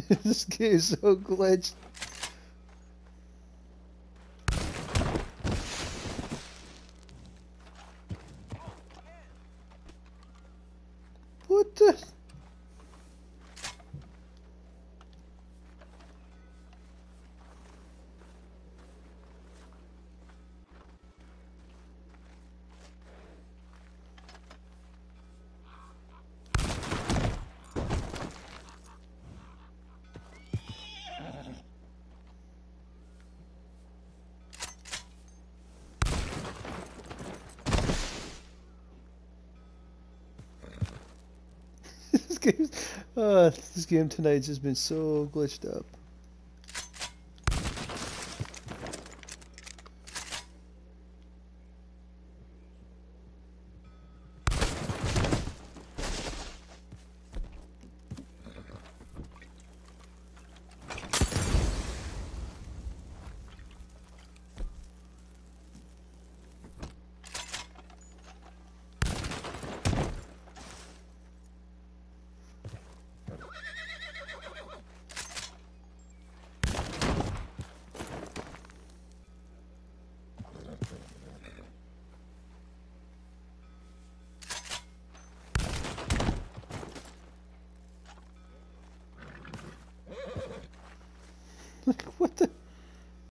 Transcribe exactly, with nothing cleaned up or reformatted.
This game is so glitched. What the? This game, uh, this game tonight's just been so glitched up.